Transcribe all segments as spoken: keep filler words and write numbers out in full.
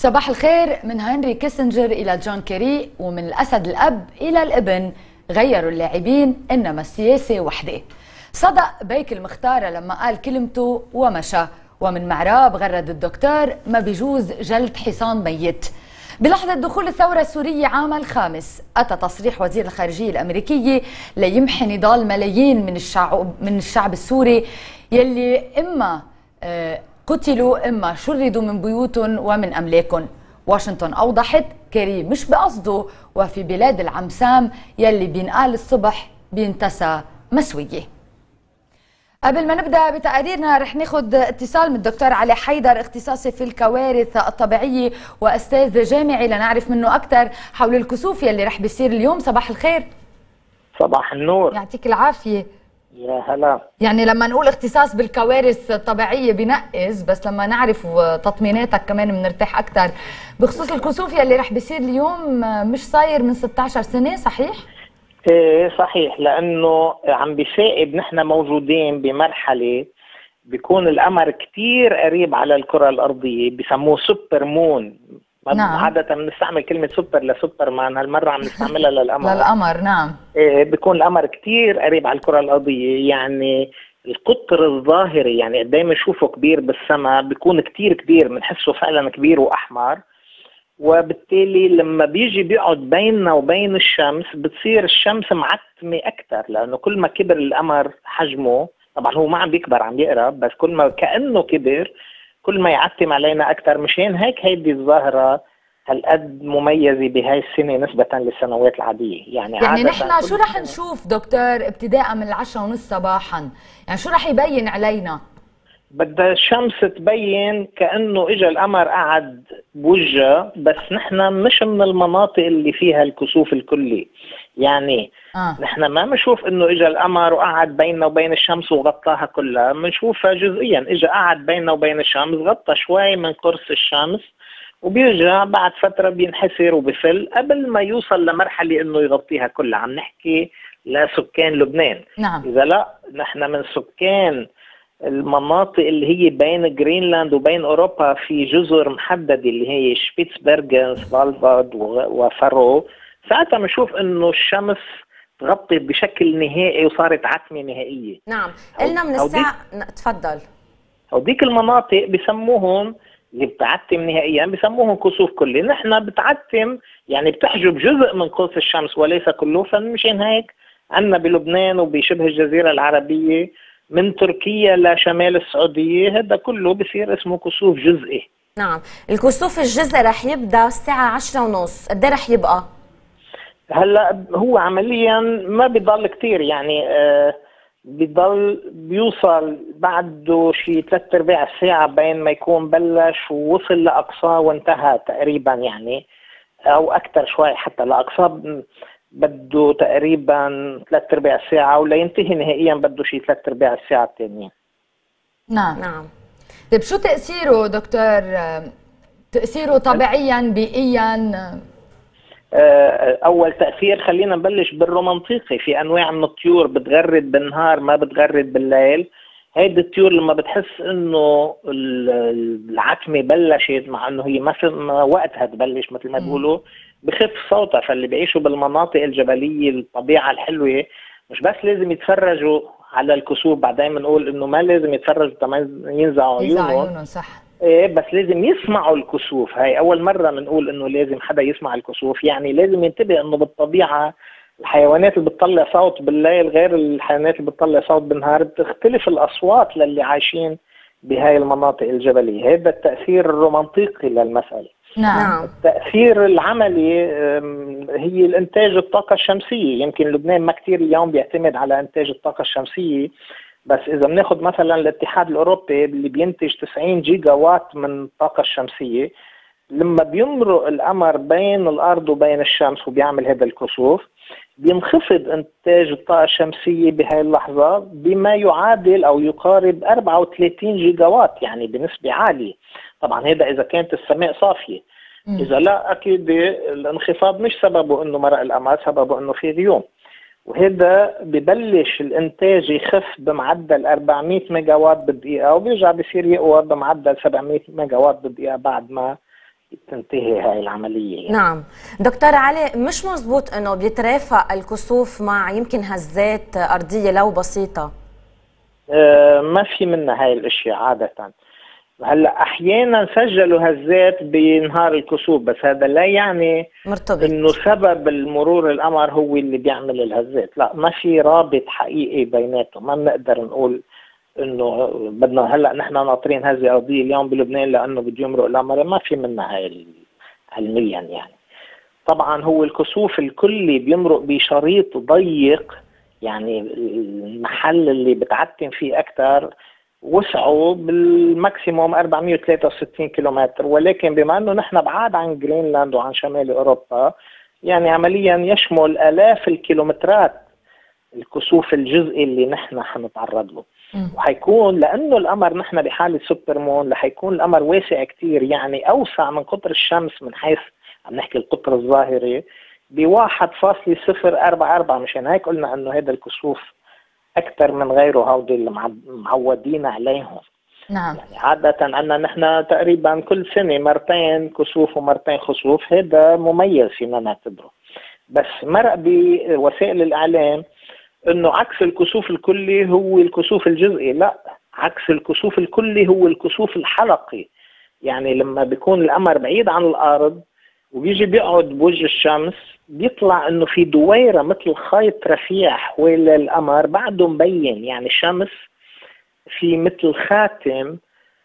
صباح الخير. من هنري كيسنجر إلى جون كيري، ومن الأسد الأب إلى الابن، غيروا اللاعبين إنما السياسة وحدة. صدق بيك المختارة لما قال كلمته ومشى، ومن معراب غرد الدكتور ما بيجوز جلد حصان ميت. بلحظة دخول الثورة السورية عام الخامس، أتى تصريح وزير الخارجية الأمريكية ليمحي نضال ملايين من الشعب من الشعب السوري يلي إما قتلوا إما شردوا من بيوتهم ومن أملاكهم. واشنطن أوضحت كيري مش بقصده، وفي بلاد العمسام يلي بينقال الصبح بينتسى مسوية. قبل ما نبدأ بتقاريرنا رح ناخد اتصال من الدكتور علي حيدر، اختصاصي في الكوارث الطبيعية وأستاذ جامعي، لنعرف منه أكثر حول الكسوف يلي رح بيصير اليوم. صباح الخير. صباح النور. يعطيك العافية. يا هلا. يعني لما نقول اختصاص بالكوارث الطبيعية بنقز، بس لما نعرف تطميناتك كمان بنرتاح أكثر. بخصوص الكسوف يلي رح بيصير اليوم، مش صاير من ستة عشر سنة، صحيح؟ ايه صحيح، لانه عم بيشائب نحن موجودين بمرحله بيكون القمر كثير قريب على الكره الارضيه، بسموه سوبر مون. نعم. عاده بنستعمل كلمه سوبر لسوبر مان، هالمره عم نستعملها للقمر. للقمر نعم. ايه بيكون القمر كثير قريب على الكره الارضيه، يعني القطر الظاهري، يعني قد ايه بنشوفه كبير بالسماء بيكون كثير كبير، بنحسه فعلا كبير واحمر، وبالتالي لما بيجي بيقعد بيننا وبين الشمس بتصير الشمس معتمة أكثر، لأنه كل ما كبر القمر حجمه، طبعا هو ما عم بيكبر عم يقرب، بس كل ما كأنه كبر كل ما يعتم علينا أكثر. مشان هيك هيدي الظاهرة هالقد مميزة بهاي السنة نسبة للسنوات العادية. يعني يعني عادة نحن شو رح نشوف دكتور ابتداء من العشرة ونص صباحا؟ يعني شو رح يبين علينا؟ بدها الشمس تبين كأنه إجا القمر قعد بوجهها، بس نحن مش من المناطق اللي فيها الكسوف الكلي. يعني آه. نحن ما بنشوف إنه إجا القمر وقعد بيننا وبين الشمس وغطاها كلها، بنشوفها جزئيا. إجا قعد بيننا وبين الشمس، غطى شوي من قرص الشمس، وبيرجع بعد فترة بينحسر وبفل قبل ما يوصل لمرحلة إنه يغطيها كلها. عم نحكي لسكان لبنان. نعم. إذا لا نحن من سكان المناطق اللي هي بين جرينلاند وبين اوروبا في جزر محدده اللي هي شبيتسبرغن، سفالبارد وفارو، ساعتها بنشوف انه الشمس تغطت بشكل نهائي وصارت عتمه نهائيه. نعم. قلنا من الساعه، تفضل. هوديك المناطق بسموهم اللي بتعتم نهائيا بسموهم كسوف كلي. نحن بتعتم يعني بتحجب جزء من قرص الشمس وليس كله، فمشان هيك عندنا بلبنان وبشبه الجزيره العربيه من تركيا لشمال السعودية هذا كله بصير اسمه كسوف جزئي. نعم. الكسوف الجزئي رح يبدأ الساعة عشرة ونص، قد ايه رح يبقى؟ هلا هو عمليا ما بيضل كثير، يعني آه بيضل بيوصل بعده شيء ثلاث ارباع الساعة بين ما يكون بلش ووصل لأقصاه وانتهى تقريبا، يعني أو أكثر شوي حتى لأقصاه بده تقريبا ثلاث ارباع الساعة، ولا ينتهي نهائيا بده شيء ثلاث ارباع الساعة الثانية. نعم نعم. طيب شو تأثيره دكتور؟ تأثيره طبيعيا بيئيا؟ أول تأثير خلينا نبلش بالرومانطيقي. في أنواع من الطيور بتغرد بالنهار ما بتغرد بالليل. هيدي الطيور لما بتحس إنه العتمة بلشت، مع إنه هي ما وقتها تبلش مثل ما بيقولوا، بخف صوتها. فاللي بيعيشوا بالمناطق الجبلية الطبيعة الحلوة مش بس لازم يتفرجوا على الكسوف، بعدين بنقول إنه ما لازم يتفرجوا تما ينزعوا عيونهم، صح. إيه بس لازم يسمعوا الكسوف. هاي أول مرة بنقول إنه لازم حدا يسمع الكسوف. يعني لازم ينتبه إنه بالطبيعة الحيوانات اللي بتطلع صوت بالليل غير الحيوانات اللي بتطلع صوت بالنهار، بتختلف الأصوات للي عايشين بهاي المناطق الجبلية. هذا التأثير الرومانطيقي للمسألة. نعم. التأثير العملي هي الانتاج الطاقة الشمسية. يمكن لبنان ما كتير اليوم بيعتمد على انتاج الطاقة الشمسية، بس إذا بناخد مثلا الاتحاد الأوروبي اللي بينتج تسعين جيجا وات من الطاقة الشمسية، لما بيمرق القمر بين الأرض وبين الشمس وبيعمل هذا الكسوف بينخفض انتاج الطاقة الشمسية بهاي اللحظة بما يعادل أو يقارب أربعة وثلاثين جيجا وات، يعني بنسبة عالية. طبعا هذا إذا كانت السماء صافية. مم. إذا لا أكيد الانخفاض مش سببه إنه مرق القمر، سببه إنه في غيوم، وهذا ببلش الانتاج يخف بمعدل أربعمية ميجا وات بالدقيقة، وبيرجع بصير يقوى بمعدل سبعمية ميجا وات بالدقيقة بعد ما تنتهي هاي العملية يعني. نعم دكتور علي، مش مزبوط انه بيترافق الكسوف مع يمكن هزات ارضية لو بسيطة؟ أه ما في منها هاي الاشياء عادة. هلا احيانا سجلوا هزات بنهار الكسوف، بس هذا لا يعني مرتبط انه سبب المرور القمر هو اللي بيعمل الهزات، لا ما في رابط حقيقي بيناتهم. ما بنقدر نقول انه بدنا هلا نحن ناطرين هزه ارضيه اليوم بلبنان لانه بده يمرق القمر، ما في منها هاي علميا يعني. طبعا هو الكسوف الكلي بيمرق بشريط ضيق، يعني المحل اللي بتعتم فيه اكثر وسعه بالماكسيموم أربعمئة وثلاثة وستين كيلومتر، ولكن بما انه نحن بعاد عن جرينلاند وعن شمال اوروبا يعني عمليا يشمل الاف الكيلومترات الكسوف الجزئي اللي نحن حنتعرض له. وحيكون لانه القمر نحن بحاله سوبر مون رح يكون القمر واسع كثير، يعني اوسع من قطر الشمس من حيث عم نحكي القطر الظاهري ب واحد فاصلة صفر أربعة أربعة. مشان هيك قلنا انه هذا الكسوف اكثر من غيره هودي اللي معودين عليهم. نعم يعني عادة عندنا نحن تقريبا كل سنة مرتين كسوف ومرتين خسوف، هذا مميز فينا نعتبره. بس مرق بوسائل الاعلام انه عكس الكسوف الكلي هو الكسوف الجزئي، لا عكس الكسوف الكلي هو الكسوف الحلقي. يعني لما بيكون القمر بعيد عن الارض وبيجي بيقعد بوجه الشمس بيطلع انه في دويره مثل خيط رفيع حول القمر بعده مبين، يعني الشمس في مثل خاتم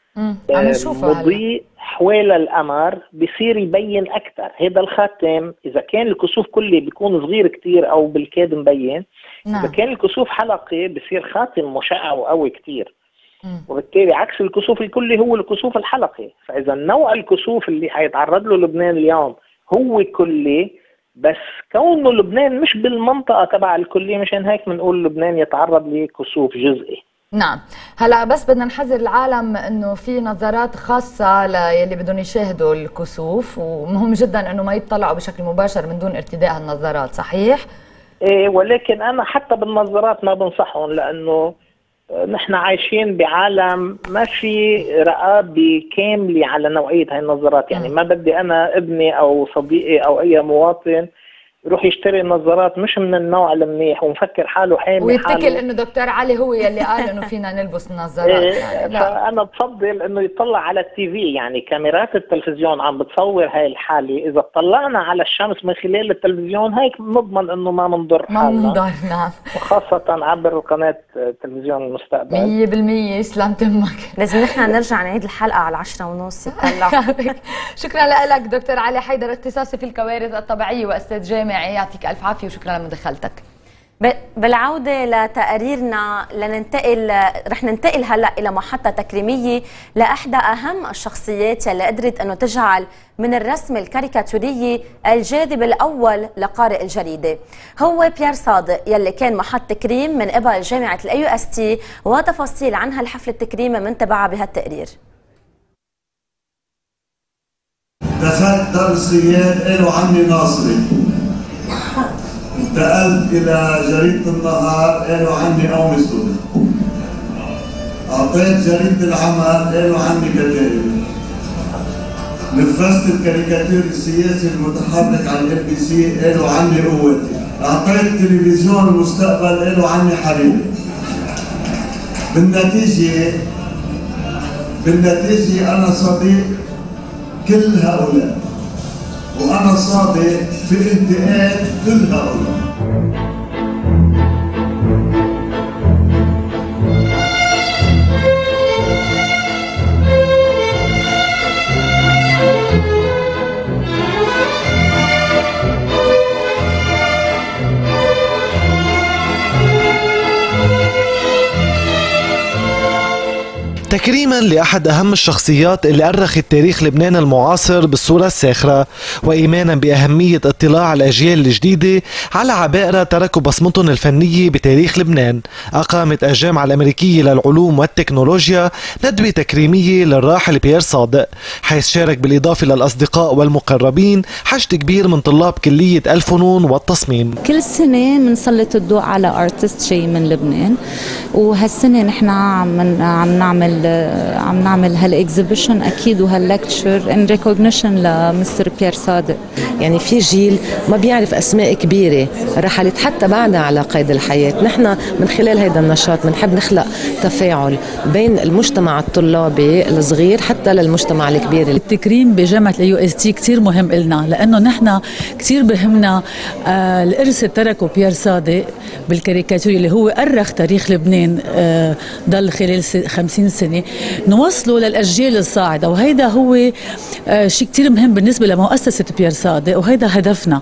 مضيء حول القمر بصير يبين اكثر. هذا الخاتم اذا كان الكسوف كلي بيكون صغير كتير او بالكاد مبين، نعم. اذا كان الكسوف حلقي بصير خاتم مشع وقوي كتير، وبالتالي عكس الكسوف الكلي هو الكسوف الحلقي. فاذا نوع الكسوف اللي حيتعرض له لبنان اليوم هو كلي، بس كونه لبنان مش بالمنطقه تبع الكلي مشان هيك بنقول لبنان يتعرض لكسوف جزئي. نعم. هلا بس بدنا نحذر العالم انه في نظارات خاصه للي بدهم يشاهدوا الكسوف، ومهم جدا انه ما يطلعوا بشكل مباشر من دون ارتداء هالنظارات، صحيح؟ ايه، ولكن انا حتى بالنظارات ما بنصحهم، لانه نحن عايشين بعالم ما في رقابه كامله على نوعيه هاي النظارات. يعني ما بدي انا ابني او صديقي او اي مواطن يروح يشتري نظارات مش من النوع المنيح ومفكر حاله حامي ويتكل حاله، انه دكتور علي هو يلي قال انه فينا نلبس النظارات. إيه، يعني لا. فانا بفضل انه يطلع على التي في، يعني كاميرات التلفزيون عم بتصور هاي الحاله، اذا طلعنا على الشمس من خلال التلفزيون هيك بنضمن انه ما بنضر حالنا، ما بنضر. نعم، وخاصه عبر قناه تلفزيون المستقبل. مية بالمية يسلم تمك. لازم نحن نرجع نعيد الحلقه على العشرة ونص يطلع. شكرا لك دكتور علي حيدر، اختصاصي في الكوارث الطبيعيه واستاذ جامعي، يعطيك الف عافيه وشكرا لمداخلتك. بالعودة لتقاريرنا لننتقل رح ننتقل هلا إلى محطة تكريمية لإحدى أهم الشخصيات اللي قدرت أنه تجعل من الرسم الكاريكاتوري الجاذب الأول لقارئ الجريدة. هو بيير صادق يلي كان محط تكريم من قبل جامعة الاي يو اس تي، وتفاصيل عن هالحفل التكريم من تبعها بهالتقرير. دخلت دار السياد قالوا عني ناصري، انتقلت إلى جريدة النهار قالوا عني قومي سوري، أعطيت جريدة العمل قالوا عني كتائب، نفذت الكاريكاتير السياسي المتحرك على الام بي سي قالوا عني قوتي، أعطيت تلفزيون المستقبل قالوا عني حريمي. بالنتيجة بالنتيجة أنا صديق كل هؤلاء، وأنا صادق في انتقاد كل هؤلاء. تكريما لأحد أهم الشخصيات اللي أرخت تاريخ لبنان المعاصر بالصورة الساخرة، وإيمانا بأهمية اطلاع الأجيال الجديدة على عبائرة تركوا بصمتهم الفنية بتاريخ لبنان، أقامت الجامعة الأمريكية للعلوم والتكنولوجيا ندوة تكريمية للراحل بيير صادق، حيث شارك بالإضافة للأصدقاء والمقربين حشد كبير من طلاب كلية الفنون والتصميم. كل سنة بنسلط الضوء على ارتست جاي من لبنان، وهالسنه نحن عم عم نعمل عم نعمل هالاكزيبيشن اكيد وهاللكتشر ان ريكوجنيشن لمستر بيير صادق. يعني في جيل ما بيعرف اسماء كبيره رحلت حتى بعدها على قيد الحياه، نحن من خلال هذا النشاط بنحب نخلق تفاعل بين المجتمع الطلابي الصغير حتى للمجتمع الكبير. التكريم بجامعه اليو اس تي كثير مهم لنا، لانه نحن كثير بهمنا آه الارث اللي تركه بيير صادق بالكاريكاتير اللي هو أرخ تاريخ لبنان آه ضل خلال خمسين سنة، نوصله للأجيال الصاعدة، وهيدا هو آه شيء كتير مهم بالنسبة لمؤسسة بيير صادق، وهيدا هدفنا.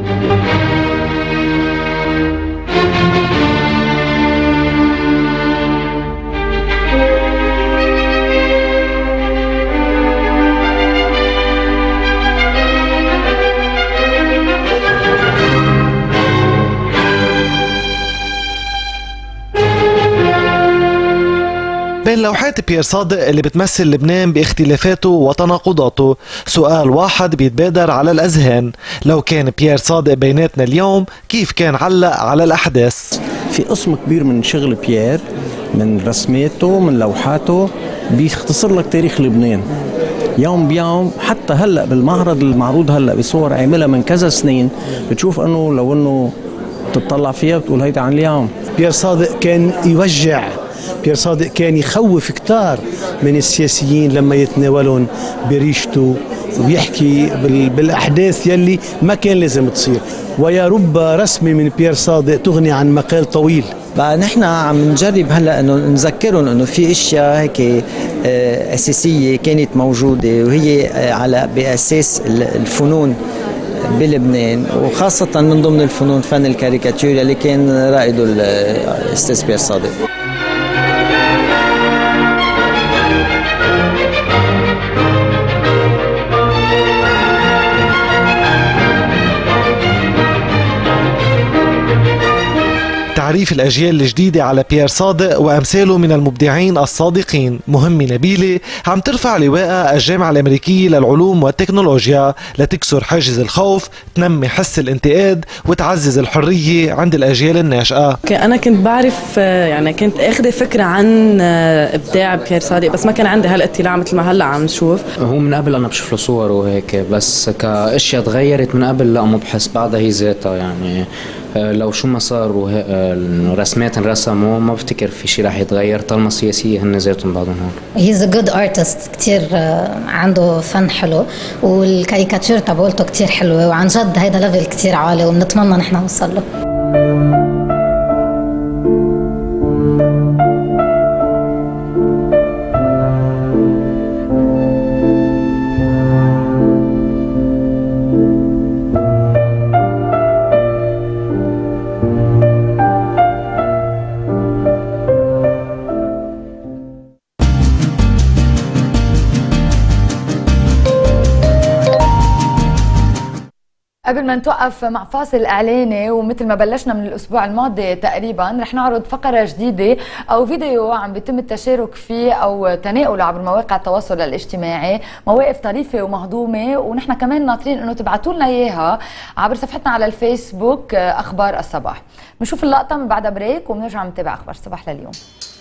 بين لوحات بيير صادق اللي بتمثل لبنان باختلافاته وتناقضاته سؤال واحد بيتبادر على الأذهان: لو كان بيير صادق بيناتنا اليوم كيف كان علق على الأحداث؟ في قسم كبير من شغل بيير، من رسماته من لوحاته، بيختصر لك تاريخ لبنان يوم بيوم. حتى هلا بالمعرض المعروض هلا بصور عاملها من كذا سنين، بتشوف انه لو انه تطلع فيها بتقول هيدا عن اليوم. بيير صادق كان يوجع، بيير صادق كان يخوف كتار من السياسيين لما يتناولون بريشته ويحكي بالاحداث يلي ما كان لازم تصير. ويا رب رسمه من بيير صادق تغني عن مقال طويل. بقى نحن عم نجرب هلا انه نذكرهم انه في اشياء هيك اساسيه كانت موجوده وهي على باساس الفنون بلبنان، وخاصه من ضمن الفنون فن الكاريكاتير اللي كان رائده الاستاذ بيير صادق. تعريف الأجيال الجديدة على بيير صادق وأمثاله من المبدعين الصادقين مهمة نبيلة عم ترفع لواء الجامعة الأمريكية للعلوم والتكنولوجيا لتكسر حاجز الخوف، تنمي حس الانتقاد وتعزز الحرية عند الأجيال الناشئة. أنا كنت بعرف، يعني كنت أخذ فكرة عن إبداع بيير صادق، بس ما كان عندي هالاطلاع مثل ما هلا عم نشوف. هو من قبل أنا بشوف له صور وهيك، بس كأشياء تغيرت من قبل لا، ما بحس بعدها هي ذاتها. يعني لو شو ما صار ورسمات انرسموا ما بفتكر في شيء رح يتغير طالما السياسية هن ذاتهم بعضهم هون. هيز ا جود ارتست، كثير عنده فن حلو، والكاريكاتير تبعولته كثير حلوه، وعن جد هيدا ليفل كثير عالي وبنتمنى نحن نوصل له. قبل ما نتوقف مع فاصل اعلاني، ومثل ما بلشنا من الاسبوع الماضي تقريبا رح نعرض فقره جديده او فيديو عم بيتم التشارك فيه او تناوله عبر مواقع التواصل الاجتماعي، مواقف طريفه ومهضومه، ونحن كمان ناطرين انه تبعتوا لنا اياها عبر صفحتنا على الفيسبوك اخبار الصباح. بنشوف اللقطه من بعدها بريك وبنرجع نتابع اخبار الصباح لليوم.